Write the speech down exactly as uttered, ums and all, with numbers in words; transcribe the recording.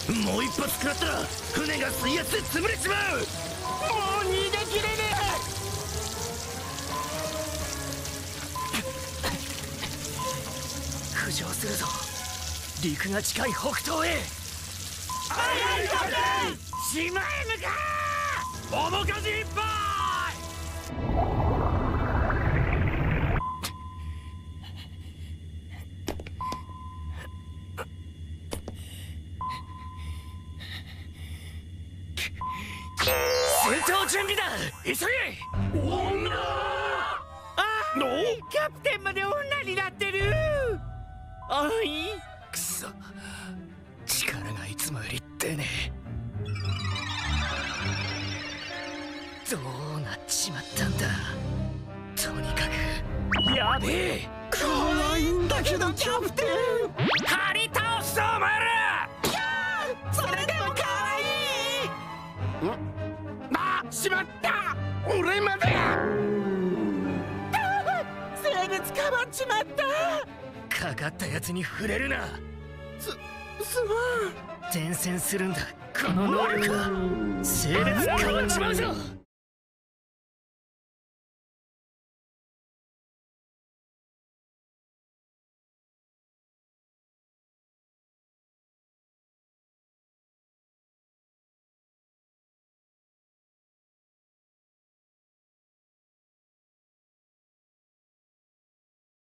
もう一発食らったら船が水圧で潰れちまう。もう逃げきれねえ。浮上するぞ。陸が近い北東へ。はいはいキャプテン。島へ向かう。桃かじいっぱい。戦闘準備だ。急げ。女。あー、キャプテンまで女になってる。あい、くそ、力がいつもより出ねえ。どうなっちまったんだ。とにかくやべえ。可愛いんだけどキャプテン。張り倒すぞお前ら。それでも可愛い。んあ、しまった。俺まで生物かばっちまった。かかったやつに触れるな。す、すまん。伝染するんだこの能力は。生物かばっちまうぞ。